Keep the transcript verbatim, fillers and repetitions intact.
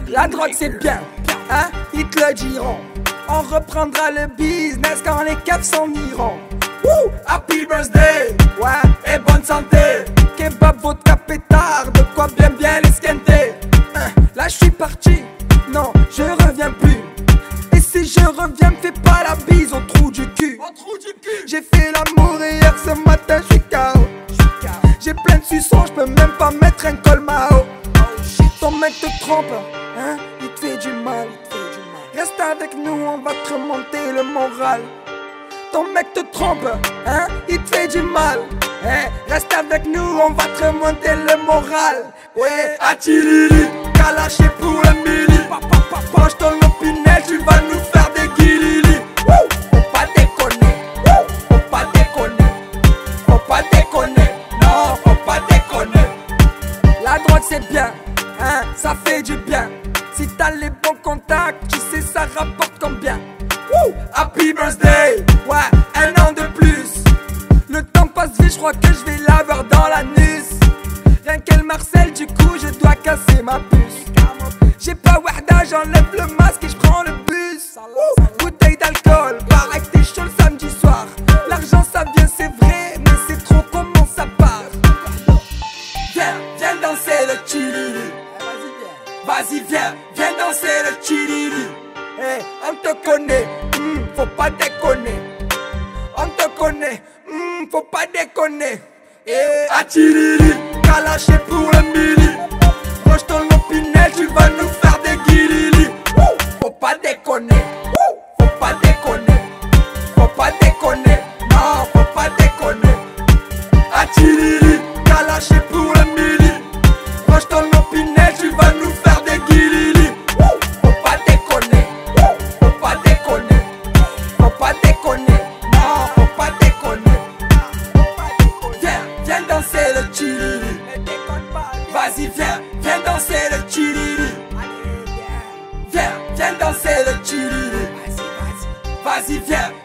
La drogue c'est bien, hein, ils te le diront. On reprendra le business quand les keufs s'en iront. Woo! Happy birthday, ouais, et bonne santé. Kebab, vodka, pétard, de quoi bien bien les squinter. Hein, là je suis parti, non, je reviens plus. Et si je reviens, me fais pas la bise au trou du cul. J'ai fait l'amour hier ce matin, je suis K O. J'ai plein de suçons, je peux même pas mettre un col Mao. Ton mec te trompe, hein, il te fait du mal. Reste avec nous, on va te remonter le moral. Ton mec te trompe, hein, il te fait du mal. Eh, reste avec nous, on va te remonter le moral. Ouais, Atilili, calaché pour le mili. Penche ton opinel, tu vas nous faire des guilili. Faut pas déconner, faut pas déconner. Faut pas déconner, non, faut pas déconner. La drogue c'est bien, hein, ça fait du bien. Si t'as les bons contacts, tu sais ça rapporte combien. Woo! Happy birthday, ouais, un an de plus. Le temps passe vite, je crois que je vais l'avoir dans l'anus. Rien qu'elle Marcel, du coup je dois casser ma puce. J'ai pas Warda, j'enlève le masque et je prends le bus. Woo! Bouteille d'alcool, paraît que t'es chaud le samedi soir. L'argent ça vient c'est vrai, mais c'est trop comment ça part. Viens, viens danser le chili. Vas-y viens, viens danser le chili. Hey, on te connaît, mm, faut pas déconner. On te connaît, mm, faut pas déconner. Hey, Atilili, calaché pour le mili. Proche ton opinel, tu vas nous faire des guilili. Faut pas déconner, faut pas déconner. Faut pas déconner, non, faut pas déconner. Atilili, calaché pour le mili. Proche ton opinel, tu vas nous faire des guilili. Faut pas déconner, faut pas déconner. Faut pas déconner, non, faut pas déconner. Viens, viens danser le chili. Vas-y viens, viens danser le chili. Viens, viens danser le chili. Vas-y viens,